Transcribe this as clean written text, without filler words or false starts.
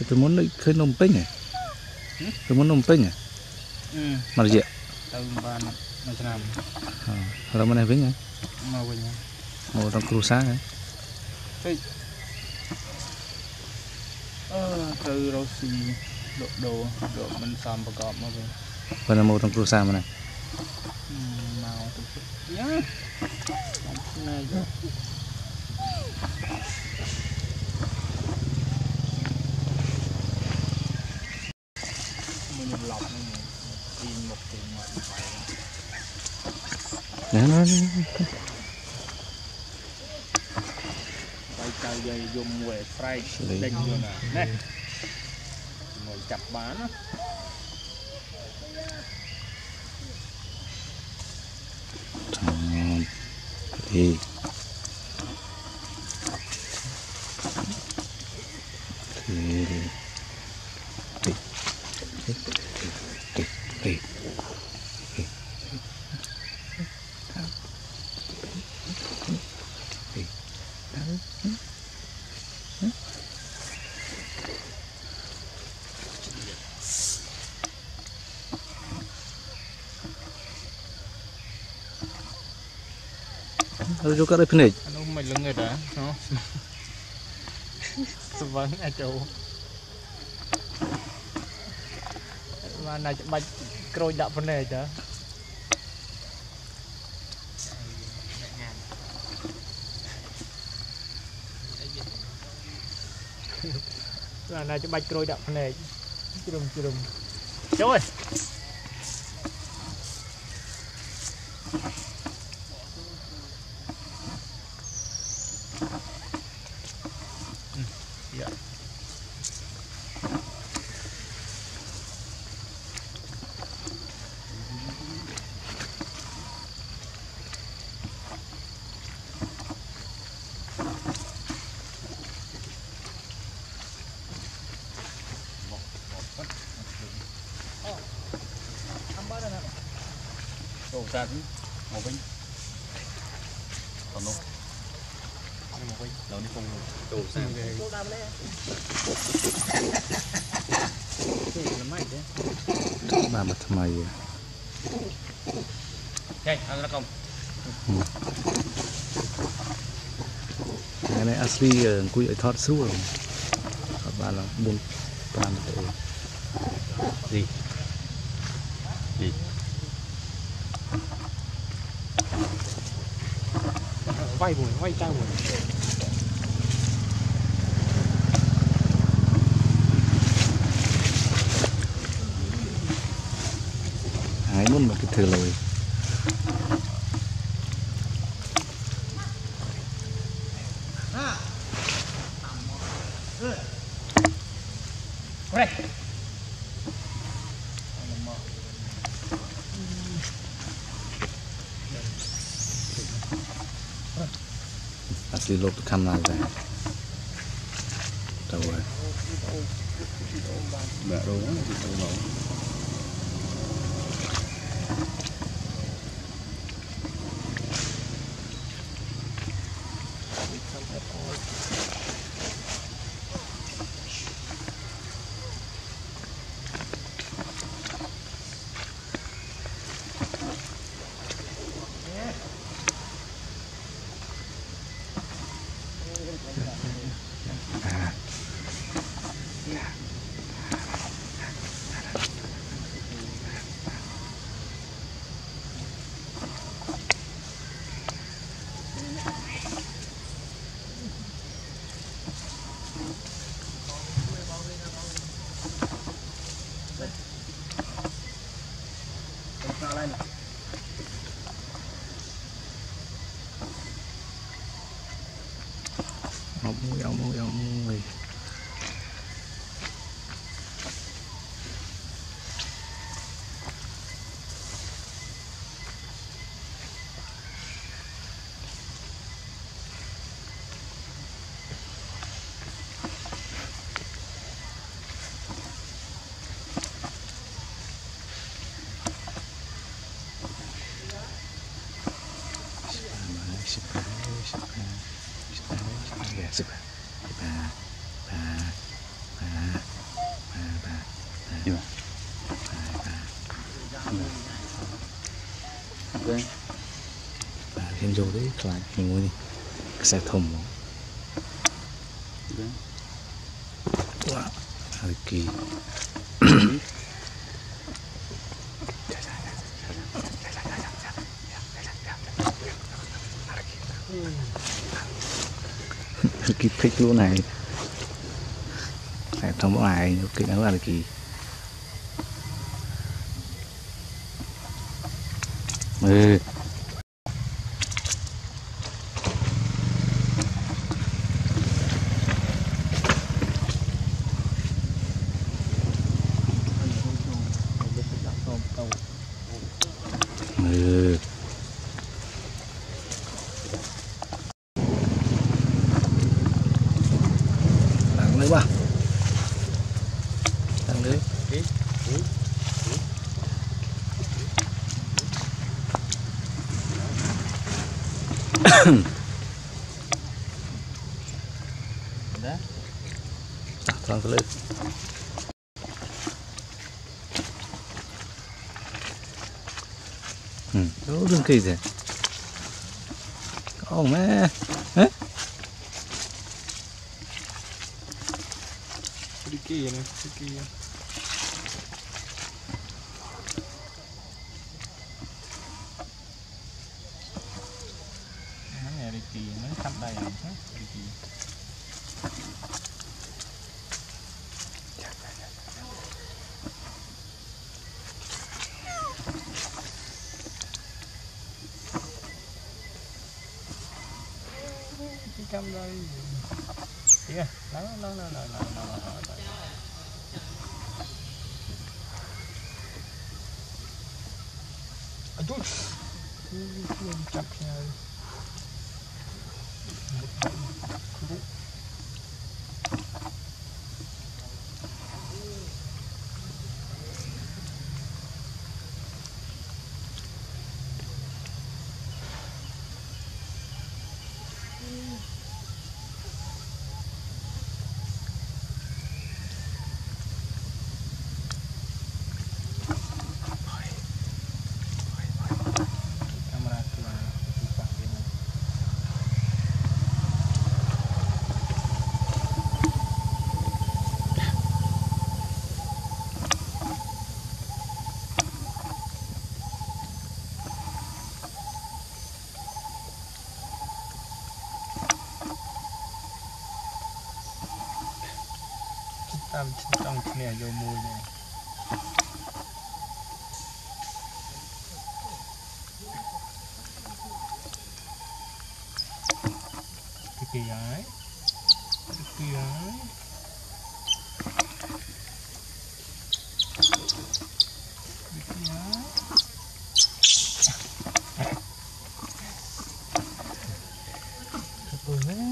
tôi muốn khơi nôm pin này, tôi muốn nôm pin này, mà gì? Từ ban năm năm. Rồi mà này vĩnh nhá. Mà vĩnh nhá. Một trong cua sáng ấy. Từ rồi xì độ mình xămประกอบ mà về. Còn là một trong cua sáng mà này. Màu từ nhá. Này. Mình lọc này tìm một tìm mà phải. Nó Cây dây dùng về fry đánh vô nè. Này. Ngồi chặt bán á. Thì cho các đây này. Anh mày lưng người đã, nó. Vâng, ai chủ. Mà này bạch crôi đạp phần này chứ. Là này cho bạch crôi đạp phần này. Chưa đừng. Cháu ơi. Đồ ra đi, một vinh. Còn đâu? Một vinh, đâu đi cùng đồ ra. Đồ ra đây. Cái gì là máy đấy? Ba mặt mày. Đây, ăn ra không? Cái này asli cùi ở thọt xuống rồi. Các bạn là buôn pan để gì? Gì? Quay tao buồn. hái luôn một cái thừa lồi. Đây. Asli lột khăn là ra. Đâu rồi? Mẹ đồ đó thì đồ nấu. Ông ơi. Super. Đi mà. Đây. Hiện vô đấy lại mình mua đi. Xe thùng. Đây. Wow. Hơi kỳ. Cái thích luôn này phải thông báo này cái đó là kỳ lấy ba đang đấy Đó. Thằng cái lên đó đừng kỳ gì oh man Đi kia này, đi kia. Nó nghe đi kia, nó khắp đây à, đi kia. Cái cam đây. Kìa, nó. Aduh, ini capnya. Trong này vô mùi này. Cái kỳ ấy. Cái kỳ ấy. Cái kỳ ấy. Ôi